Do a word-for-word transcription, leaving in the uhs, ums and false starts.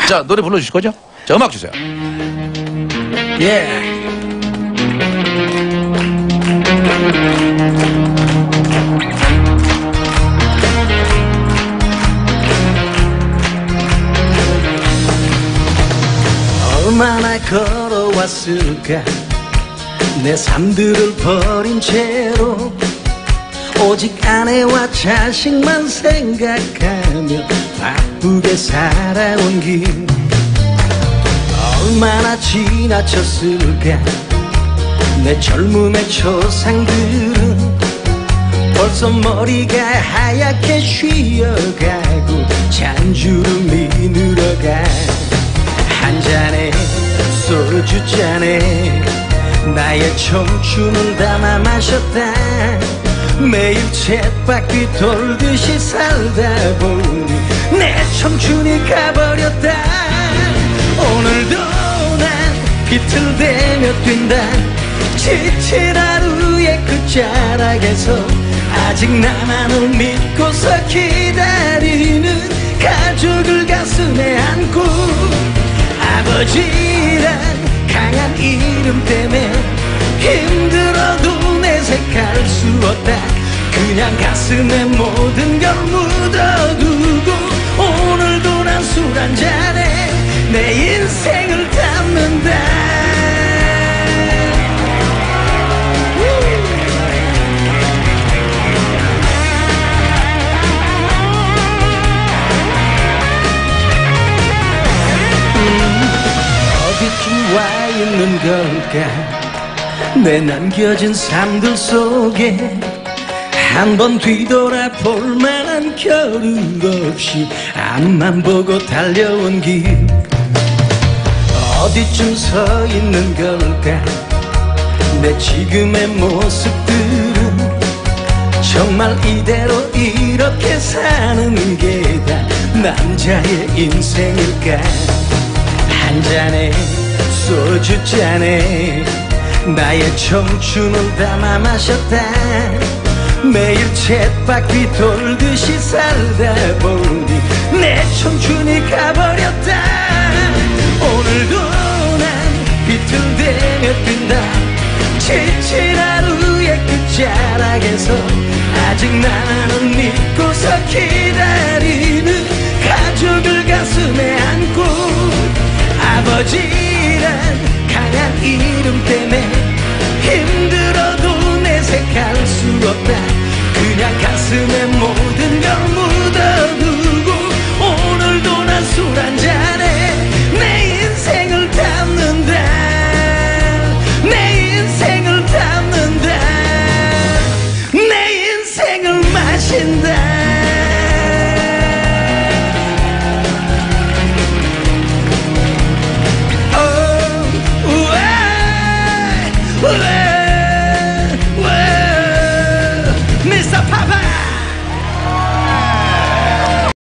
자, 노래 불러주실 거죠? 자, 음악 주세요. 예. 얼마나 걸어왔을까 내 삶들을 버린 채로 오직 아내와 자식만 생각하며 바쁘게 살아온 길 얼마나 지나쳤을까 내 젊음의 초상들은 벌써 머리가 하얗게 쉬어가고 잔주름이 늘어가 한 잔에 소주 잔에 나의 청춘을 담아 마셨다 매일 쳇바퀴 돌듯이 살다 보니 내 청춘이 가버렸다 오늘도 난 비틀대며 뛴다 지친 하루의 끝자락에서 아직 나만을 믿고서 기다리는 가족을 가슴에 안고 아버지란 강한 이름 때문에 힘들어도 내색할 수 없다 그냥 가슴에 모든 걸 묻어두고 오늘도 난 술 한잔에 내 인생을 담는다 어디쯤 와 있는 걸까 내 남겨진 삶들 속에 한 번 뒤돌아볼 만한 겨를 없이 앞만 보고 달려온 길 어디쯤 서 있는 걸까 내 지금의 모습들은 정말 이대로 이렇게 사는 게 다 남자의 인생일까 한 잔에 소주 잔에 나의 청춘을 담아 마셨다 매일 쳇바퀴 돌듯이 살다 보니 내 청춘이 가버렸다 오늘도 난 비틀대며 뛴다 지친 하루의 끝자락에서 아직 나는 믿고서 기다리는 가족을 가슴에 안고 아버지란 강한 이름 때문에 힘들어도 내색할 수 없다 그냥 가슴에 모든 걸 묻어두고 오늘도 난 술 한잔에 내 인생을 담는다 내 인생을 담는다 내 인생을 마신다 Mister Papa